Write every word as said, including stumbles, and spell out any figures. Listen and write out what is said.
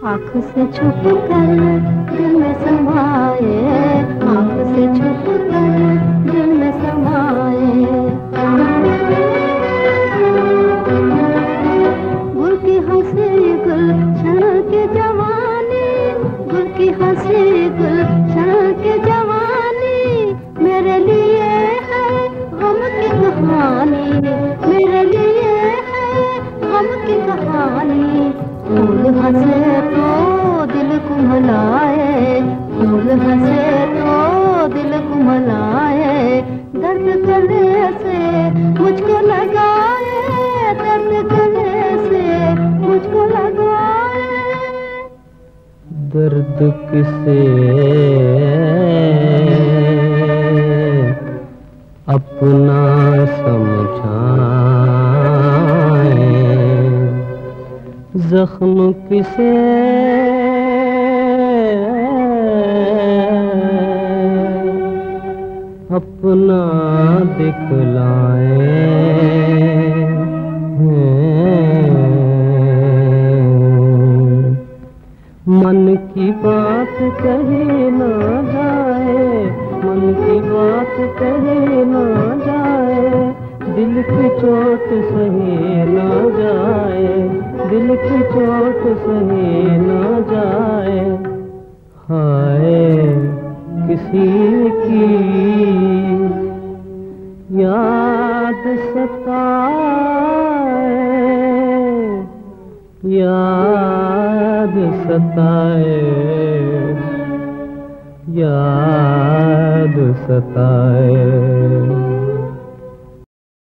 आँख से छुप कर दिल में समाए, आँख से छुप कर दिल में समाए। गुल की हंसी गुल क्षण के जवानी, गुल की हंसी गुल क्षण के जवानी, मेरे लिए है गम की कहानी, मेरे लिए है गम की कहानी। फूल हंसे तो दिल कुम्हलाए, फूल हंसे तो दिल कुम्हलाए, दर्द गले से मुझको लगाए, दर्द गले से मुझको लगाए। दर्द किसे अपना समझाए, जख्म किसे अपना दिखलाए। मन की बात कही ना जाए, मन की बात कही ना जाए, दिल की चोट सही ना जाए, दिल की चोट सही ना जाए। हाय किसी की याद सताए, याद सताए, याद सताए।